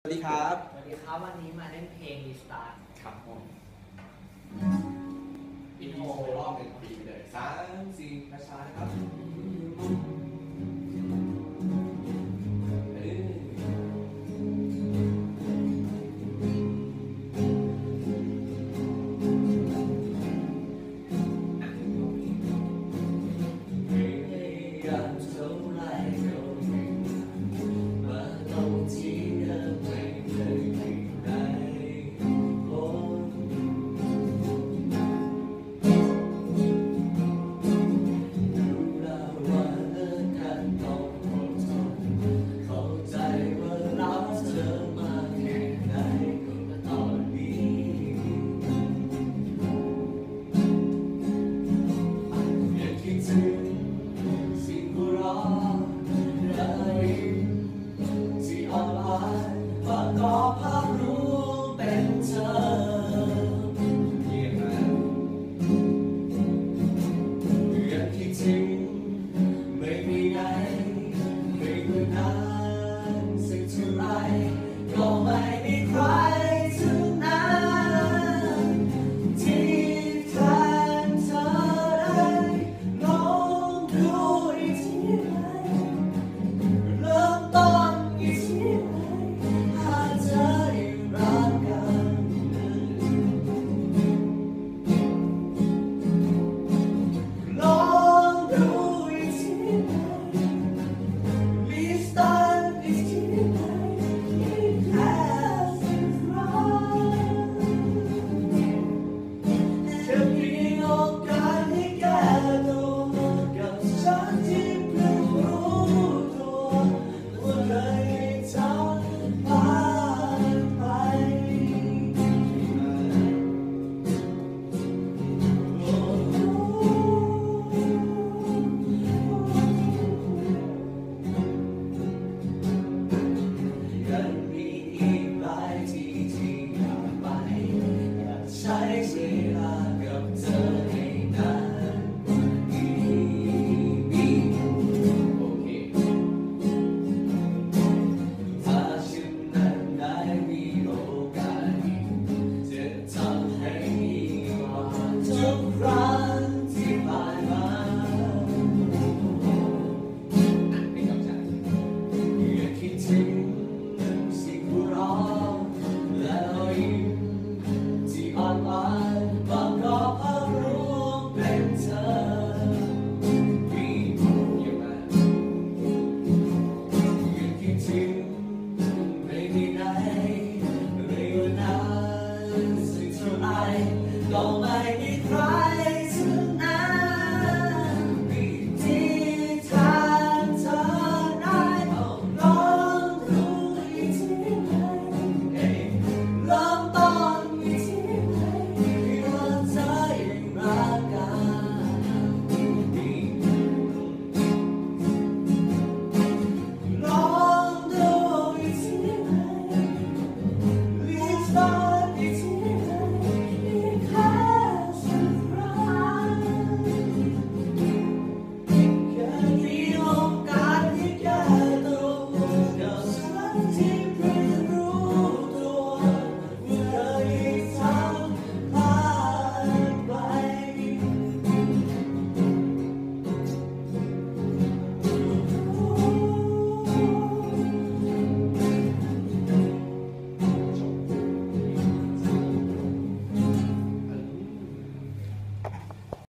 สวัสดีครับวันนี้มาเล่นเพลง Restart ครับผมอินโทรอบ1 ปีไปเลย3 4ช้าๆนะครับประกอบภาพรวมเป็นเธอยังคิดถึงไม่มีไหนไม่มีนานสักเท่าไรก็ไม่มีใครถึงนั้นที่แทนเธอได้ลองดูอีกทีไหมเริ่มต้นอีกทีไหมยังมีอีก